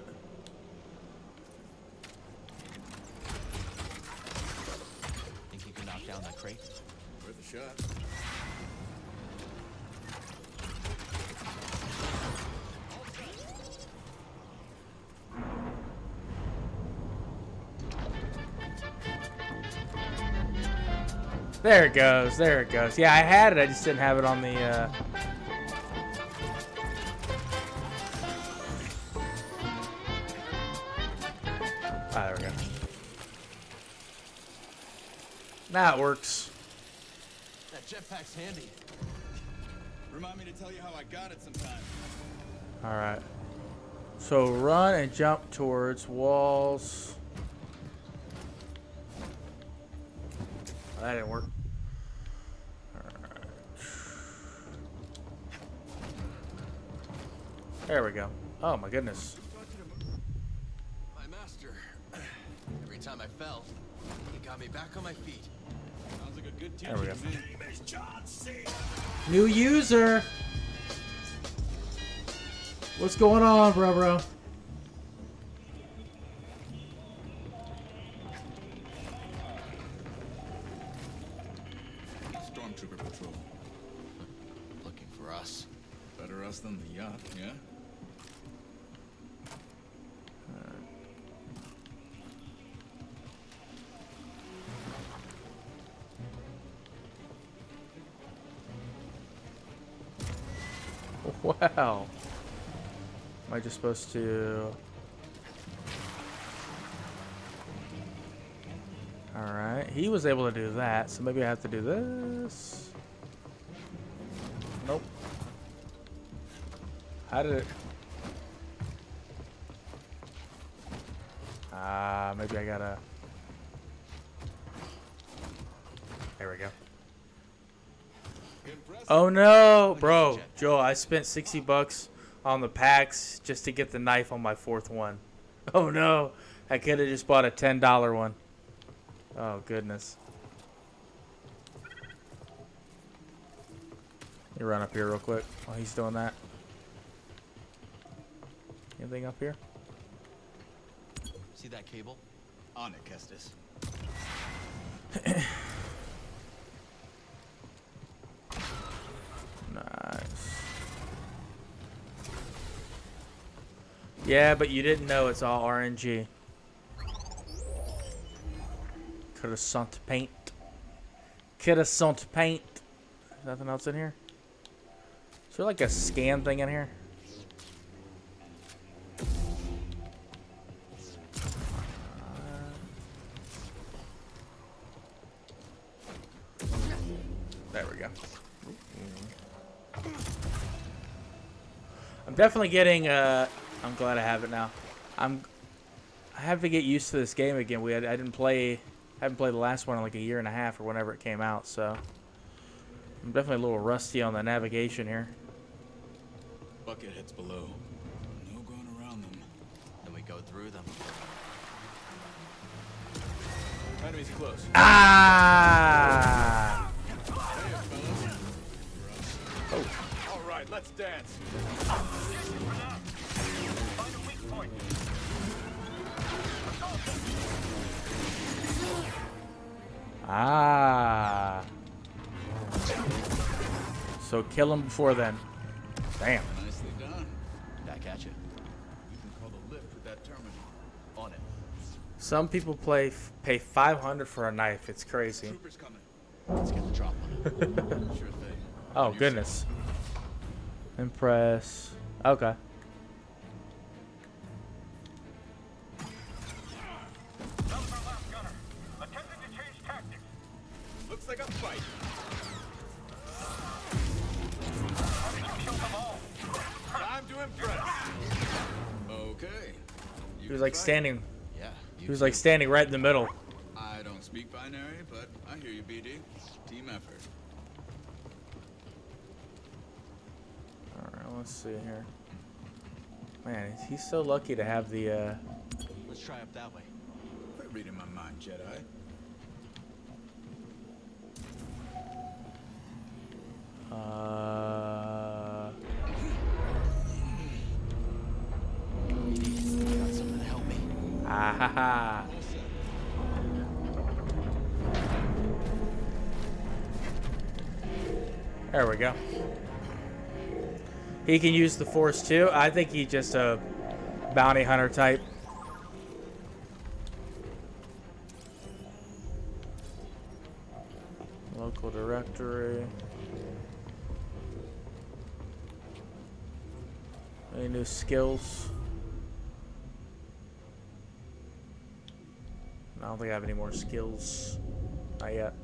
Think you can knock down that crate? Worth a shot. There it goes. There it goes. Yeah, I had it. I just didn't have it on the... Ah, there we go. Now it works. That jetpack's handy. Remind me to tell you how I got it sometime. Alright. So run and jump towards walls. That didn't work. Alright. There we go. Oh my goodness. My master. Every time I fell, he got me back on my feet. Sounds like a good teacher. There we go. to me. New user. What's going on, bro? Stormtrooper patrol. Looking for us. Better us than the yacht, yeah? Wow. Am I just supposed to... Alright, he was able to do that, so maybe I have to do this. Nope. How did it... maybe I gotta... There we go. Oh no, bro, Joe, I spent $60 on the packs just to get the knife on my 4th one. Oh no, I could have just bought a $10 one. Oh, goodness. You run up here real quick while he's doing that. Anything up here? See that cable? On it, Kestis. Nice. Yeah, but you didn't know it's all RNG. Croissant paint. Croissant paint. Nothing else in here? Is there like a scan thing in here? There we go. I'm definitely getting I'm glad I have it now. I have to get used to this game again. I haven't played the last one in like a year and a half or whenever it came out, so I'm definitely a little rusty on the navigation here. Bucketheads below. No going around them. Then we go through them. Enemies close. Ah! Oh. All right, let's dance. Ah. So kill him before then. Damn. Nicely done. Back at you. You can call the lift with that terminal. On it. Some people pay $500 for a knife. It's crazy. Troopers coming. Let's get the drop on it. Sure thing. Oh, goodness. Impress. Okay. Looks like a fight. Time to impress. Okay. He was like standing. Yeah. He was like standing right in the middle. I don't speak binary, but I hear you, BD. Team effort. Alright, let's see here. Man, he's so lucky to have the, Let's try up that way. Quit reading my mind, Jedi. Got something to help me. Ah ha ha. There we go. He can use the Force too. I think he's just a bounty hunter type. Local directory. Any new skills? I don't think I have any more skills. Not yet.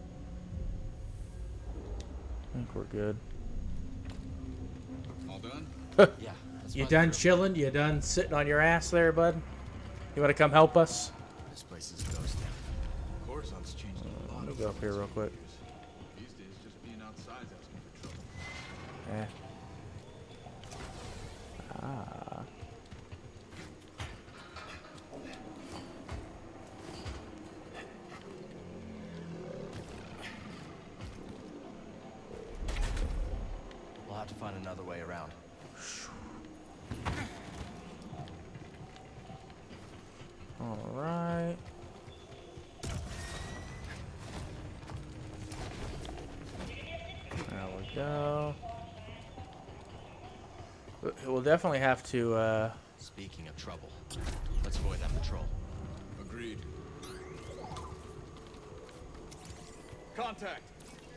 I think we're good. All done? Yeah. You done chilling? You done sitting on your ass there, bud? You want to come help us? This place is a ghost town. Coruscant's changed a lot. Let me go up here real quick. These days, just being outside's asking for trouble. Yeah. Ah. We'll have to find another way around. All right. There we go. We'll definitely have to, Speaking of trouble, let's avoid that patrol. Agreed. Contact.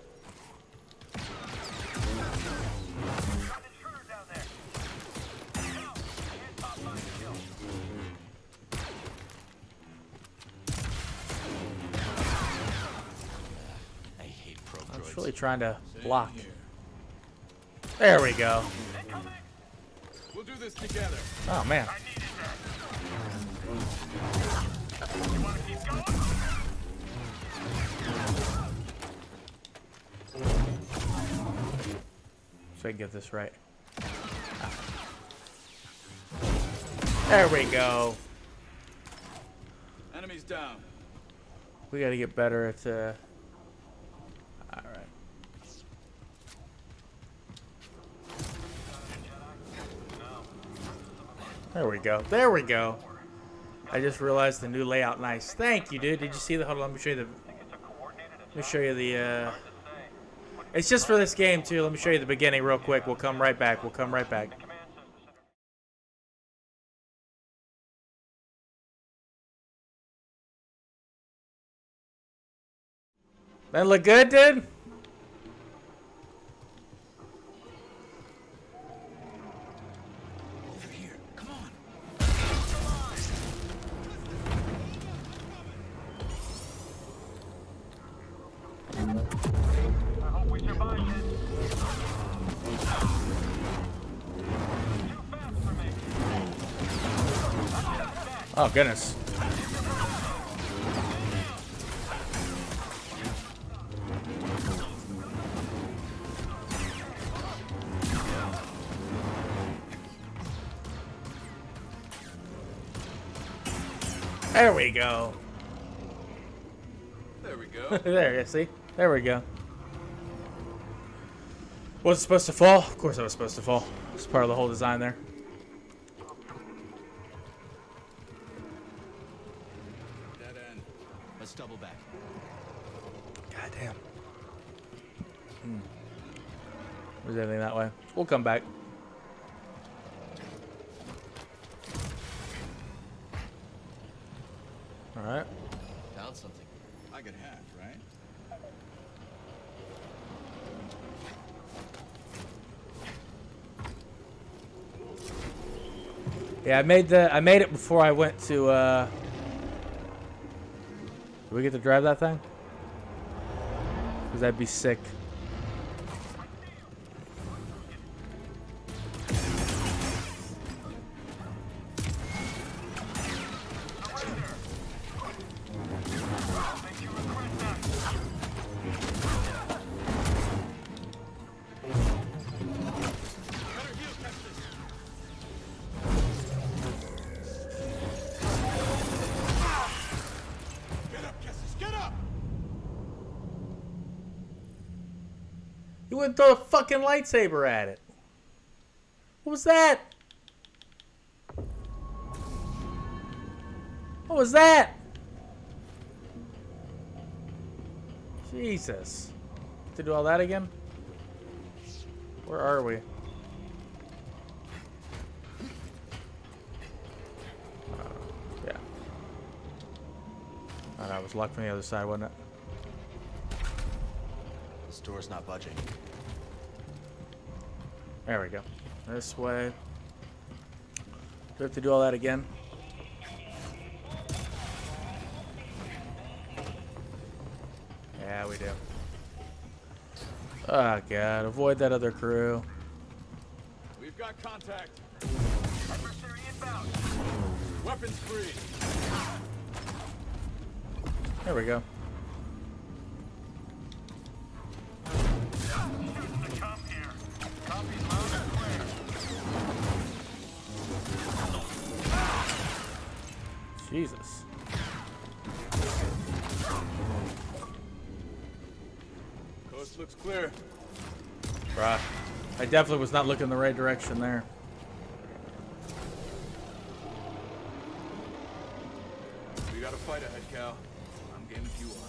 I hate probe I'm droids. just really trying to block. There we go. We'll do this together. Oh, man. So I can get this right. There we go. down. We gotta get better at alright. There we go. There we go. I just realized the new layout. Nice. Thank you, dude. Did you see the? Hold on. Let me show you the. Let me show you the. It's just for this game too. Let me show you the beginning real quick. We'll come right back. We'll come right back. That look good, dude? Over here. Come on. I hope we survive this. Too fast for me. Oh goodness. There we go. There we go. There, you see? There we go. Was it supposed to fall? Of course it was supposed to fall. It's part of the whole design there. Dead end. Let's double back. God damn. Where's everything that way? We'll come back. Alright. Found something. I get half, right? Yeah, I made it before I went to do we get to drive that thing? Cause that'd be sick. You wouldn't throw a fucking lightsaber at it. What was that? What was that? Jesus. To do all that again? Where are we? Yeah. Oh, that was locked from the other side, wasn't it? This door's not budging. There we go. This way. Do we have to do all that again? Yeah, we do. Oh, God. Avoid that other crew. We've got contact. Adversary inbound. Weapons free. There we go. Come here. Copy loud and clear. Jesus. Coast looks clear. Bruh. I definitely was not looking the right direction there. We got a fight ahead, Cal. I'm game if you are.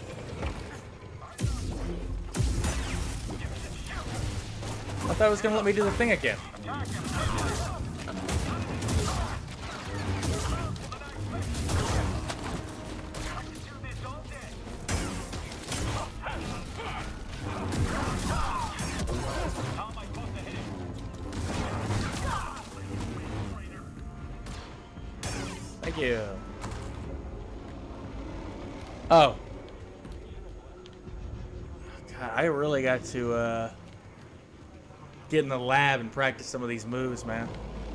I thought it was gonna let me do the thing again. Thank you. Oh. God, I really got to get in the lab and practice some of these moves, man.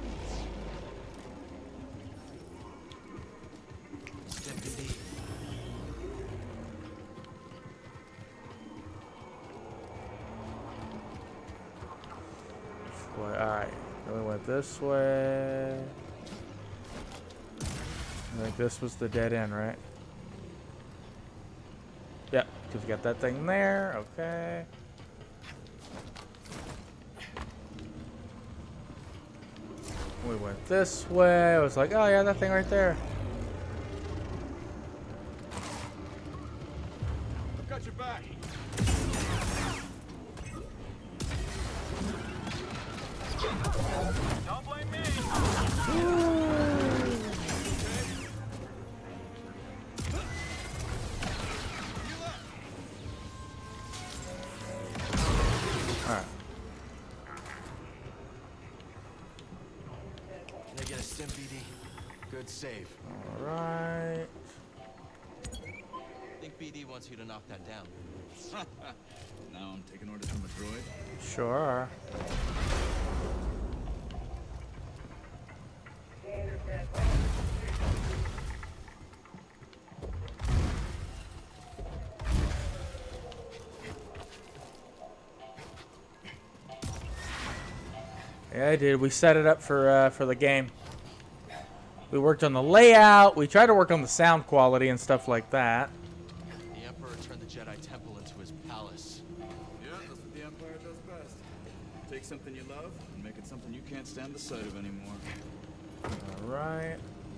Alright, we went this way. I think this was the dead end, right? Because we got that thing there. Okay. We went this way. I was like, oh yeah, that thing right there. I've got your back. Don't blame me. Alright. Can I get a stim, BD? Good save. Alright. I think BD wants you to knock that down. Now I'm taking orders from a droid. Sure. Yeah, dude, we set it up for the game. We worked on the layout. We tried to work on the sound quality and stuff like that. The Emperor turned the Jedi Temple into his palace. Yeah, that's what the Empire does best. Take something you love and make it something you can't stand the sight of anymore. All right.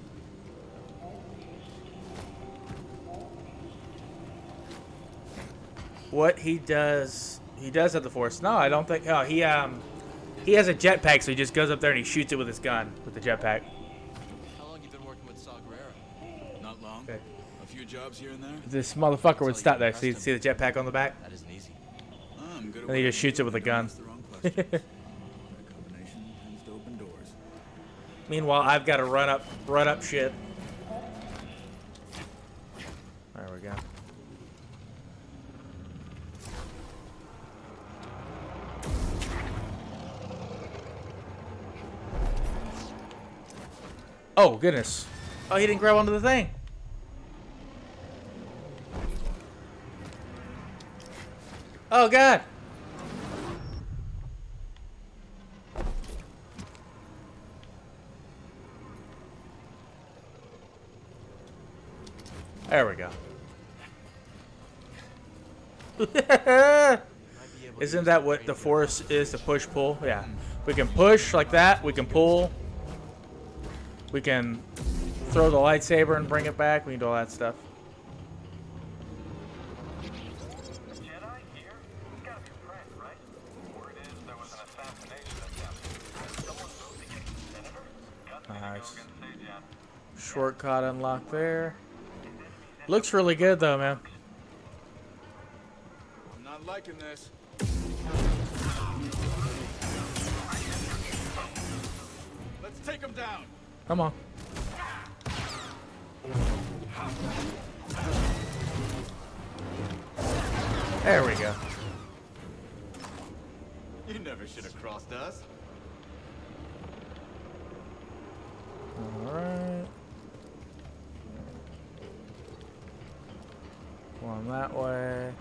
What he does have the Force. No, I don't think. Oh, he has a jetpack, so he just goes up there and he shoots it with his gun with the jetpack. How long you been working with Saw Gerrera? Not long. Okay. A few jobs here and there. This motherfucker would stop there. See the jetpack on the back? That isn't easy. I'm good at And he just shoots it with a gun. That's the wrong question. That combination tends to open doors. Meanwhile, I've got to run up shit. There we go. Oh, goodness. Oh, he didn't grab onto the thing. Oh, God. There we go. Isn't that what the Force is, the push-pull? Yeah. We can push like that. We can pull. We can throw the lightsaber and bring it back. We can do all that stuff. Jedi here? He's gotta be a friend, right? Word is there was an assassination attempt. Someone moved against the senator? Got me to go Nice. against Sajan. Shortcut unlocked there. Looks really good though, man. I'm not liking this. Let's take him down. Come on. There we go. You never should have crossed us. Alright. One that way.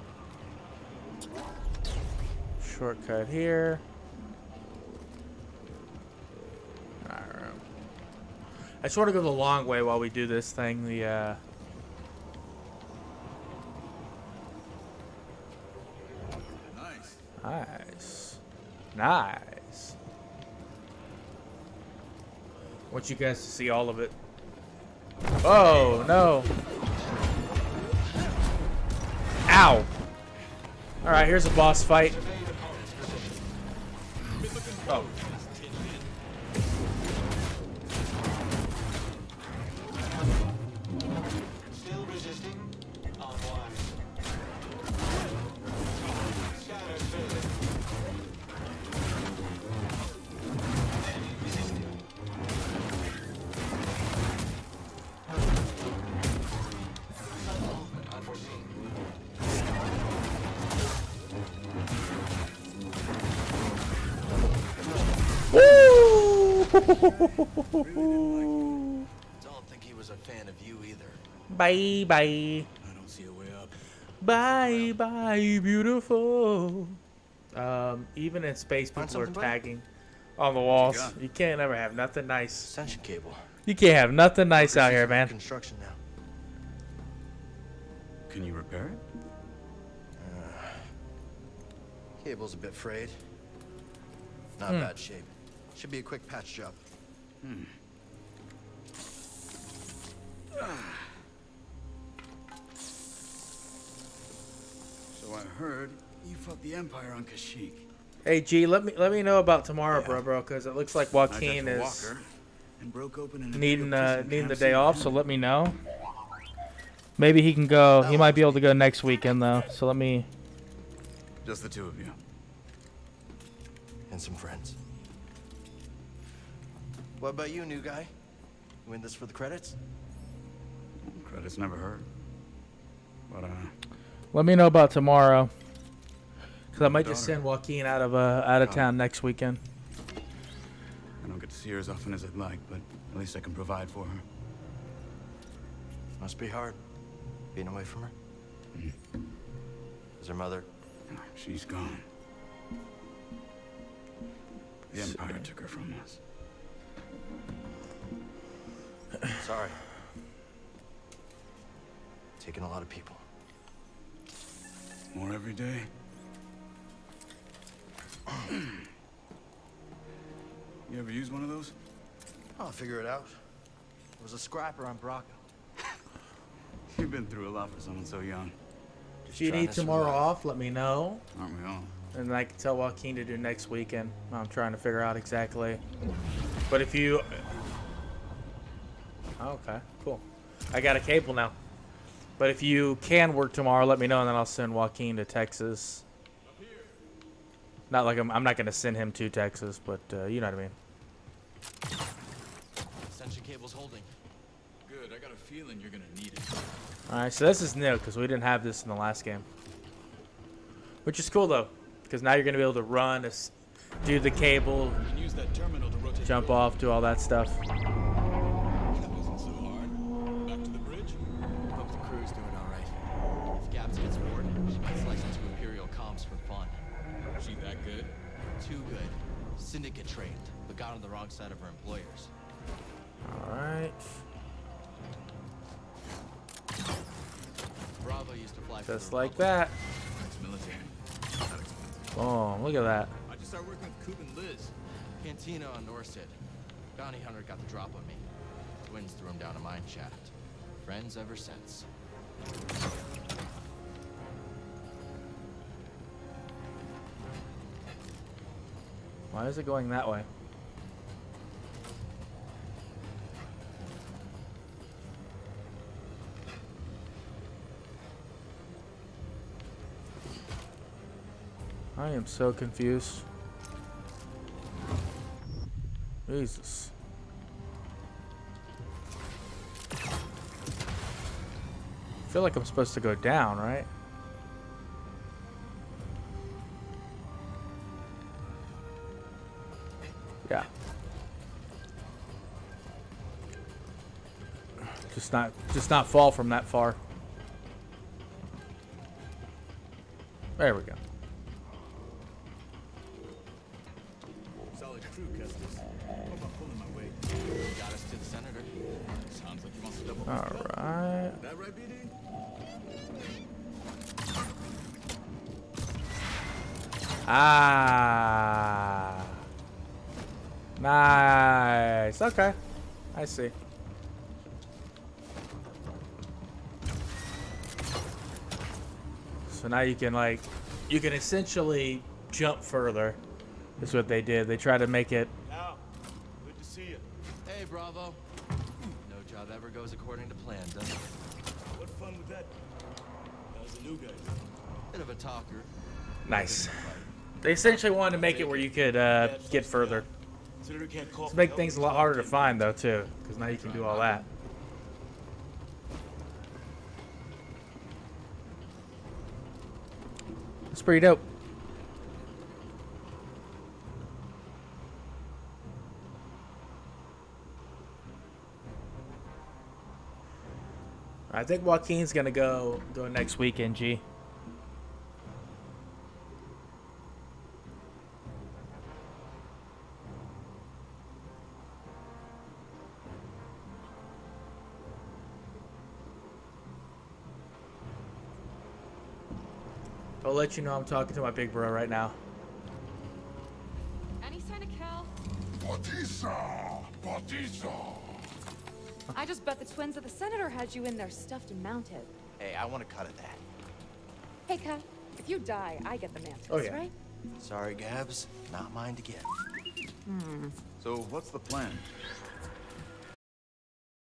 Shortcut here. Alright. I just want to go the long way while we do this thing. The Nice. Nice. Nice. I want you guys to see all of it. Oh, no. Ow. Alright, here's a boss fight. Oh. Still resisting? Online. Scatter failed. Enemy resisting. Movement unforeseen. Woo! Don't think he was a fan of you either. Bye bye. I don't see a way up. Bye bye, beautiful. Even in space, Find people are something, buddy? tagging on the walls. got? You can't ever have nothing nice. Extension cable. You can't have nothing nice out here, Workers man. Construction now. Can you repair it? Cable's a bit frayed. Not bad shape. Should be a quick patch job. So I heard you fucked the Empire on Kashyyyk. Hey G, let me know about tomorrow, bro, because it looks like Joaquin I got your is walker and broke open an needing Imperial prison needing the camp day in off. So Canada. let me know. Maybe he can go. He might be able to go next weekend though. So let me. Just the two of you. And some friends. What about you, new guy? You in this for the credits? Credits never hurt. But Let me know about tomorrow. Cause I might daughter. just send Joaquin out of town next weekend. I don't get to see her as often as I'd like, but at least I can provide for her. Must be hard, being away from her. Is her mother? She's gone. The Empire took her from us. Sorry. Taking a lot of people. More every day. You ever use one of those? I'll figure it out. It was a scrapper on Braca. You've been through a lot for someone so young. If you need tomorrow off, let me know. Aren't we all? And I can tell Joaquin to do next weekend. I'm trying to figure out exactly. But if you... Okay, cool. I got a cable now. But if you can work tomorrow, let me know, and then I'll send Joaquin to Texas. Not like I'm not going to send him to Texas, but you know what I mean. Ascension cable's holding. Good, I got a feeling you're gonna need it. Alright, so this is new, because we didn't have this in the last game. Which is cool, though. Because now you're going to be able to run, do the cable, You can use that terminal to rotate. jump off, do all that stuff. That wasn't so hard. Back to the bridge. Hope the crew's doing all right. If Gabs gets bored, she might slice into Imperial comms for fun. She that good? Too good. Syndicate trained, but got on the wrong side of her employers. Alright. Bravo used to fly for Just the like Republic. that. Ex-military. Not expensive. Boom, look at that. I just started working with Coop and Liz. Cantina on Norset. Bounty hunter got the drop on me. Twins threw him down a mine shaft. Friends ever since. Why is it going that way? I am so confused. Jesus. I feel like I'm supposed to go down, right? Yeah. Just not fall from that far. There we go. Solid crew, Kestis. Hope I'm pulling my weight. Got us to the senator. Sounds like he wants to double. Alright. That right, BD? Ah. Nice. Okay. I see. So now you can essentially jump further. Is what they did. They tried to make it. Now, good to see you. Hey, Bravo. No job ever goes according to plan, does it? What fun with that? How's the new guy? Bit of a talker. Nice. They essentially wanted to make it where you could get further. Senator can't call. To make things a lot harder to find, though, too, because now you can do all that. It's pretty dope. I think Joaquin's gonna go next weekend, G. I'll let you know I'm talking to my big bro right now. Any sign of Cal? Batista! Batista! I just bet the twins of the senator had you in there stuffed and mounted. Hey, I want a cut of that. Hey, Cal, if you die, I get the mantis, Oh, yeah. right? Sorry, Gabs. Not mine to get. So, what's the plan?